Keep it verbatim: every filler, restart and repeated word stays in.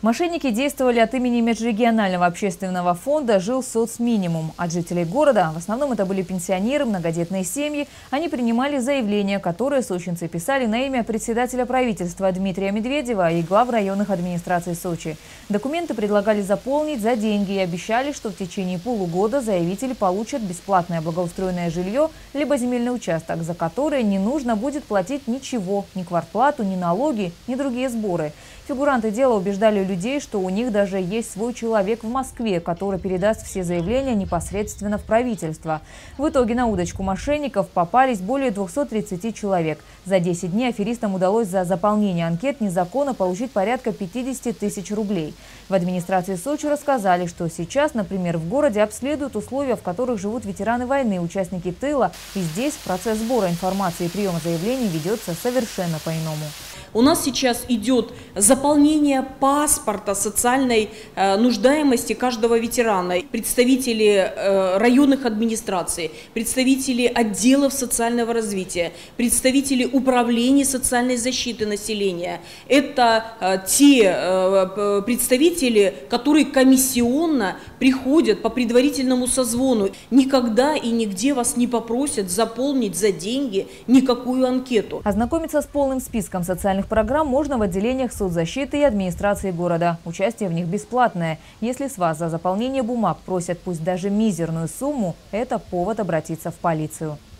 Мошенники действовали от имени межрегионального общественного фонда «Жилсоцминимум». От жителей города, в основном это были пенсионеры, многодетные семьи, они принимали заявления, которые сочинцы писали на имя председателя правительства Дмитрия Медведева и глав районных администраций Сочи. Документы предлагали заполнить за деньги и обещали, что в течение полугода заявители получат бесплатное благоустроенное жилье либо земельный участок, за который не нужно будет платить ничего, ни квартплату, ни налоги, ни другие сборы. Фигуранты дела убеждали людей, что у них даже есть свой человек в Москве, который передаст все заявления непосредственно в правительство. В итоге на удочку мошенников попались более двухсот тридцати человек. За десять дней аферистам удалось за заполнение анкет незаконно получить порядка пятидесяти тысяч рублей. В администрации Сочи рассказали, что сейчас, например, в городе обследуют условия, в которых живут ветераны войны, участники тыла. И здесь процесс сбора информации и приема заявлений ведется совершенно по-иному. У нас сейчас идет заполнение паспорта социальной э, нуждаемости каждого ветерана. Представители э, районных администраций, представители отделов социального развития, представители управлений социальной защиты населения. Это э, те э, представители, которые комиссионно приходят по предварительному созвону. Никогда и нигде вас не попросят заполнить за деньги никакую анкету. Ознакомиться с полным списком социальных программ можно в отделениях соцзащиты и администрации города. Участие в них бесплатное. Если с вас за заполнение бумаг просят пусть даже мизерную сумму, это повод обратиться в полицию.